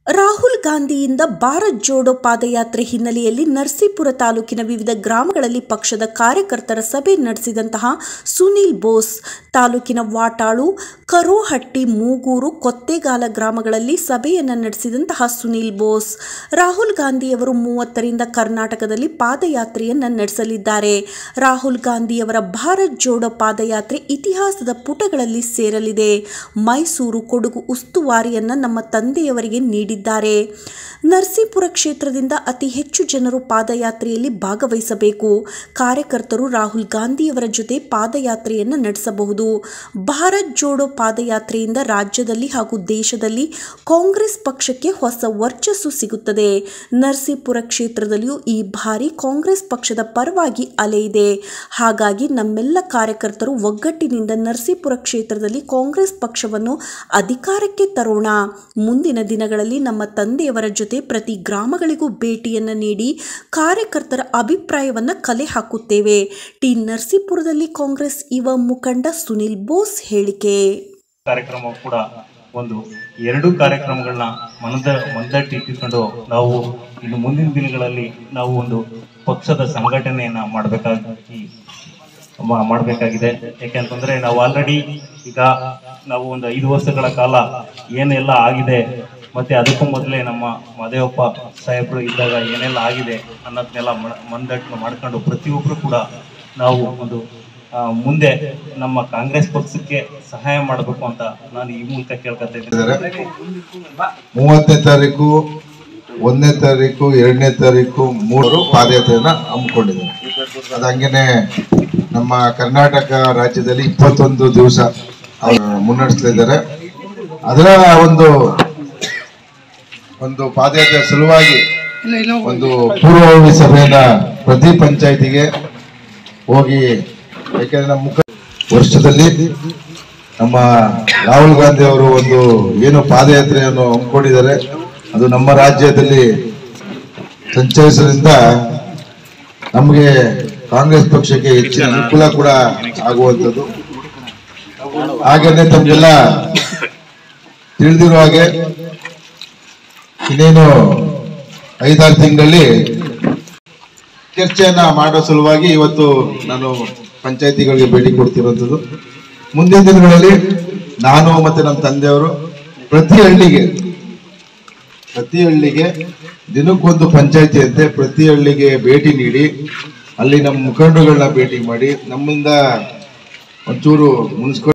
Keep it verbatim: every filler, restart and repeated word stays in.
ರಾಹುಲ್ ಗಾಂಧಿಯಿಂದ ಭಾರತ್ ಜೋಡೋ ಪಾದಯಾತ್ರೆ ಹಿನ್ನೆಲೆಯಲ್ಲಿ ನರಸೀಪುರ ತಾಲೂಕಿನ ವಿವಿಧ ಗ್ರಾಮಗಳಲ್ಲಿ ಪಕ್ಷದ ಕಾರ್ಯಕರ್ತರ ಸಭೆ ನಡೆಸಿದಂತಹ ಸುನೀಲ್ ಬೋಸ್ ತಾಲೂಕಿನ ವಾಟಾಳು, ಕರೋಹಟ್ಟಿ, ಮೂಗೂರು, ಕೊತ್ತೆಗಾಲ ಗ್ರಾಮಗಳಲ್ಲಿ ಸಭೆಯನ್ನು ನಡೆಸಿದಂತಹ ಸುನೀಲ್ ಬೋಸ್ ರಾಹುಲ್ ಗಾಂಧಿಯವರು ಮೂವತ್ತರಿಂದ ಕರ್ನಾಟಕದಲ್ಲಿ ಪಾದಯಾತ್ರೆಯನ್ನು ನಡೆಸಲಿದ್ದಾರೆ. ರಾಹುಲ್ ಗಾಂಧಿಯವರ ಭಾರತ್ ಜೋಡೋ ಪಾದಯಾತ್ರೆ ಇತಿಹಾಸದ ಪುಟಗಳಲ್ಲಿ ಸೇರಲಿದೆ. ಮೈಸೂರು, ಕೊಡಗು ಉಸ್ತುವಾರಿಯನ್ನು ನಮ್ಮ ತಂದೆಯವರಿಗೆ ನೀಡಿ ನರಸೀಪುರ ಕ್ಷೇತ್ರದಿಂದ ಅತಿ ಹೆಚ್ಚು ಜನರು ಪಾದಯಾತ್ರೆಯಲ್ಲಿ ಭಾಗವಹಿಸಬೇಕು. ಕಾರ್ಯಕರ್ತರು ರಾಹುಲ್ ಗಾಂಧಿಯವರ ಜೊತೆ ಪಾದಯಾತ್ರೆಯನ್ನು ನಡೆಸಬಹುದು. ಭಾರತ್ ಜೋಡೋ ಪಾದಯಾತ್ರೆಯಿಂದ ರಾಜ್ಯದಲ್ಲಿ ಹಾಗೂ ದೇಶದಲ್ಲಿ ಕಾಂಗ್ರೆಸ್ ಪಕ್ಷಕ್ಕೆ ಹೊಸ ವರ್ಚಸ್ಸು ಸಿಗುತ್ತದೆ. ನರಸೀಪುರ ಕ್ಷೇತ್ರದಲ್ಲಿಯೂ ಈ ಬಾರಿ ಕಾಂಗ್ರೆಸ್ ಪಕ್ಷದ ಪರವಾಗಿ ಅಲೆ ಇದೆ. ಹಾಗಾಗಿ ನಮ್ಮೆಲ್ಲ ಕಾರ್ಯಕರ್ತರು ಒಗ್ಗಟ್ಟಿನಿಂದ ನರಸೀಪುರ ಕ್ಷೇತ್ರದಲ್ಲಿ ಕಾಂಗ್ರೆಸ್ ಪಕ್ಷವನ್ನು ಅಧಿಕಾರಕ್ಕೆ ತರೋಣ. ಮುಂದಿನ ದಿನಗಳಲ್ಲಿ ನಮ್ಮ ತಂದೆಯವರ ಜೊತೆ ಪ್ರತಿ ಗ್ರಾಮಗಳಿಗೂ ಭೇಟಿಯನ್ನು ನೀಡಿ ಕಾರ್ಯಕರ್ತರ ಅಭಿಪ್ರಾಯವನ್ನು ಕಲೆ ಹಾಕುತ್ತೇವೆ. ಟಿ ನರಸೀಪುರದಲ್ಲಿ ಕಾಂಗ್ರೆಸ್ ಯುವ ಮುಖಂಡ ಸುನೀಲ್ ಬೋಸ್ ಹೇಳಿಕೆ. ಕಾರ್ಯಕ್ರಮ ಕೂಡ ಒಂದು ಎರಡು ಕಾರ್ಯಕ್ರಮಗಳನ್ನ ಮನದ ಮಂದಟ್ಟಿಟ್ಟುಕೊಂಡು ನಾವು ಇನ್ನು ಮುಂದಿನ ದಿನಗಳಲ್ಲಿ ನಾವು ಒಂದು ಪಕ್ಷದ ಸಂಘಟನೆಯನ್ನ ಮಾಡಬೇಕಾಗಿ ಮಾಡಬೇಕಾಗಿದೆ. ಯಾಕೆಂತಂದ್ರೆ ನಾವು ಆಲ್ರೆಡಿ ಈಗ ನಾವು ಒಂದು ಐದು ವರ್ಷಗಳ ಕಾಲ ಏನೆಲ್ಲ ಆಗಿದೆ, ಮತ್ತೆ ಅದಕ್ಕೂ ಮೊದಲೇ ನಮ್ಮ ಮಹದೇವಪ್ಪ ಸಾಹೇಬರು ಇದ್ದಾಗ ಏನೆಲ್ಲ ಆಗಿದೆ ಅನ್ನೋದನ್ನೆಲ್ಲ ಮಂದಟ್ಟು ಮಾಡ್ಕೊಂಡು ಪ್ರತಿಯೊಬ್ಬರು ಕೂಡ ನಾವು ಒಂದು ಮುಂದೆ ನಮ್ಮ ಕಾಂಗ್ರೆಸ್ ಪಕ್ಷಕ್ಕೆ ಸಹಾಯ ಮಾಡಬೇಕು ಅಂತ ನಾನು ಈ ಮೂಲಕ ಕೇಳ್ಕೊತಾ ಇದ್ದೀನಿ. ಮೂವತ್ತನೇ ತಾರೀಕು, ಒಂದನೇ ತಾರೀಕು, ಎರಡನೇ ತಾರೀಕು, ಮೂರು ಪಾದಯಾತ್ರೆಯನ್ನ ಹಮ್ಮಿಕೊಂಡಿದ್ದಾರೆ. ಅದು ಹಂಗೇನೆ ನಮ್ಮ ಕರ್ನಾಟಕ ರಾಜ್ಯದಲ್ಲಿ ಇಪ್ಪತ್ತೊಂದು ದಿವಸ ಮುನ್ನಡೆಸ್ತಾ ಇದ್ದಾರೆ. ಅದರ ಒಂದು ಒಂದು ಪಾದಯಾತ್ರೆ ಸಲುವಾಗಿ ಒಂದು ಪೂರ್ವಭಾವಿ ಸಭೆಯನ್ನ ಪ್ರತಿ ಪಂಚಾಯತಿಗೆ ಹೋಗಿ, ಯಾಕೆಂದ್ರೆ ನಮ್ಮ ಮುಖ ವರ್ಷದಲ್ಲಿ ನಮ್ಮ ರಾಹುಲ್ ಗಾಂಧಿ ಅವರು ಒಂದು ಏನು ಪಾದಯಾತ್ರೆಯನ್ನು ಹಮ್ಮಿಕೊಂಡಿದ್ದಾರೆ, ಅದು ನಮ್ಮ ರಾಜ್ಯದಲ್ಲಿ ಸಂಚರಿಸೋದ್ರಿಂದ ನಮಗೆ ಕಾಂಗ್ರೆಸ್ ಪಕ್ಷಕ್ಕೆ ಹೆಚ್ಚಿನ ಅನುಕೂಲ ಕೂಡ ಆಗುವಂಥದ್ದು. ಹಾಗೇನೆ ತಮಗೆಲ್ಲ ತಿಳಿದಿರುವ ಹಾಗೆ ಇನ್ನೇನು ಐದಾರು ತಿಂಗಳಲ್ಲಿ ಚರ್ಚೆಯನ್ನ ಮಾಡೋ ಸಲುವಾಗಿ ಇವತ್ತು ನಾನು ಪಂಚಾಯತಿಗಳಿಗೆ ಭೇಟಿ ಕೊಡ್ತಿರುವಂಥದ್ದು. ಮುಂದಿನ ದಿನಗಳಲ್ಲಿ ನಾನು ಮತ್ತೆ ನಮ್ಮ ತಂದೆಯವರು ಪ್ರತಿ ಹಳ್ಳಿಗೆ ಪ್ರತಿ ಹಳ್ಳಿಗೆ ದಿನಕ್ಕೊಂದು ಪಂಚಾಯತಿ ಅಂತೆ ಪ್ರತಿ ಹಳ್ಳಿಗೆ ಭೇಟಿ ನೀಡಿ ಅಲ್ಲಿ ನಮ್ಮ ಮುಖಂಡರುಗಳನ್ನ ಭೇಟಿ ಮಾಡಿ ನಮ್ಮಿಂದ ಒಂಚೂರು ಮುನ್ಸ್ಕೊಂಡು